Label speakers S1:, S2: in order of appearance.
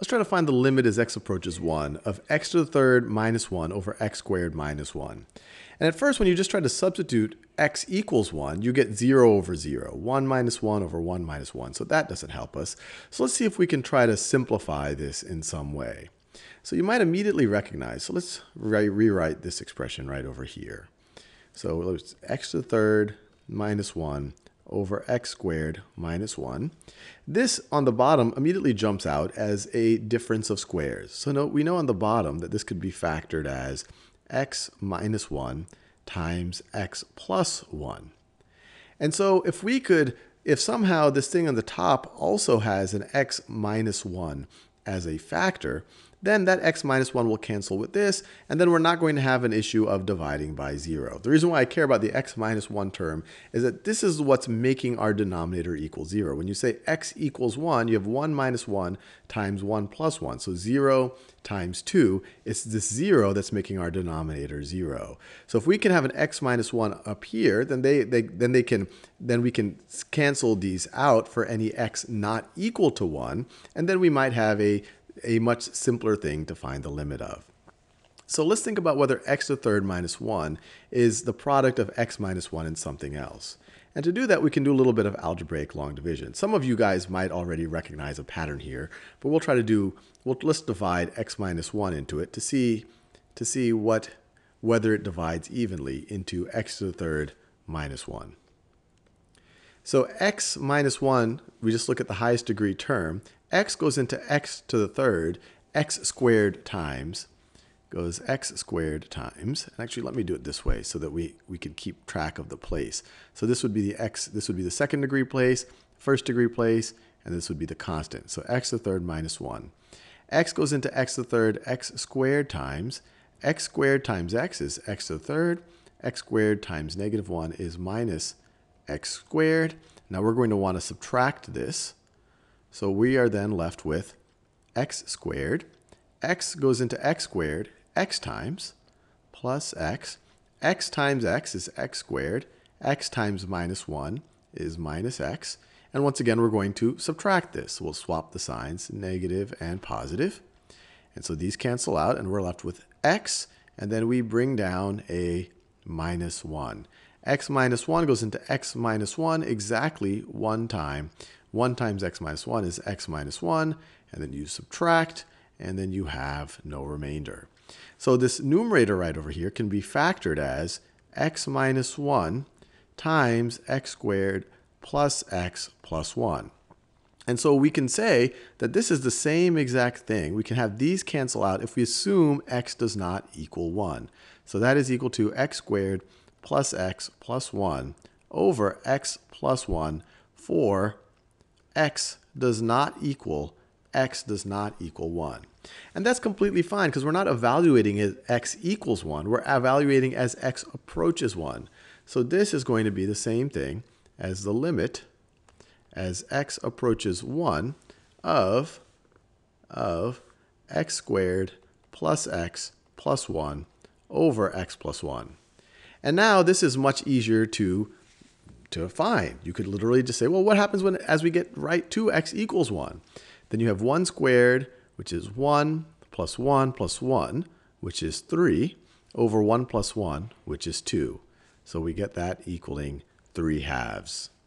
S1: Let's try to find the limit as x approaches 1 of x to the third minus 1 over x squared minus 1. And at first, when you just try to substitute x equals 1, you get 0 over 0, 1 minus 1 over 1 minus 1. So that doesn't help us. So let's see if we can try to simplify this in some way. So you might immediately recognize, so let's rewrite this expression right over here. So it's x to the third minus 1 over x squared minus 1. This on the bottom immediately jumps out as a difference of squares. So we know on the bottom that this could be factored as x minus 1 times x plus 1. And so if somehow this thing on the top also has an x minus 1 as a factor, then that x minus 1 will cancel with this, and then we're not going to have an issue of dividing by 0. The reason why I care about the x minus 1 term is that this is what's making our denominator equal 0. When you say x equals 1, you have 1 minus 1 times 1 plus 1. So 0 times 2, it's this 0 that's making our denominator 0. So if we can have an x minus 1 up here, then we can cancel these out for any x not equal to 1, and then we might have a much simpler thing to find the limit of. So let's think about whether x to the third minus 1 is the product of x minus 1 and something else. And to do that, we can do a little bit of algebraic long division. Some of you guys might already recognize a pattern here, but let's divide x minus 1 into it to see whether it divides evenly into x to the third minus 1. So x minus 1, we just look at the highest degree term. X goes into x to the third, x squared times, goes x squared times. And actually, let me do it this way so that we can keep track of the place. So this would be this would be the second degree place, first degree place, and this would be the constant. So x to the third minus 1. X goes into x to the third, x squared times x is x to the third, x squared times negative 1 is minus x squared. Now we're going to want to subtract this. So we are then left with x squared. X goes into x squared, x times, plus x. X times x is x squared. X times minus 1 is minus x. And once again, we're going to subtract this. We'll swap the signs, negative and positive. And so these cancel out, and we're left with x. And then we bring down a minus 1. X minus 1 goes into x minus 1 exactly one time. 1 times x minus 1 is x minus 1, and then you subtract, and then you have no remainder. So this numerator right over here can be factored as x minus 1 times x squared plus x plus 1. And so we can say that this is the same exact thing. We can have these cancel out if we assume x does not equal 1. So that is equal to x squared plus x plus 1 over x plus 1 for x does not equal 1. And that's completely fine because we're not evaluating as x equals 1. We're evaluating as x approaches 1. So this is going to be the same thing as the limit as x approaches 1 of x squared plus x plus 1 over x plus 1. And now this is much easier to find. You could literally just say, well, what happens as we get right to x equals 1? Then you have 1 squared, which is 1 plus 1 plus 1, which is 3, over 1 plus 1, which is 2. So we get that equaling 3 halves.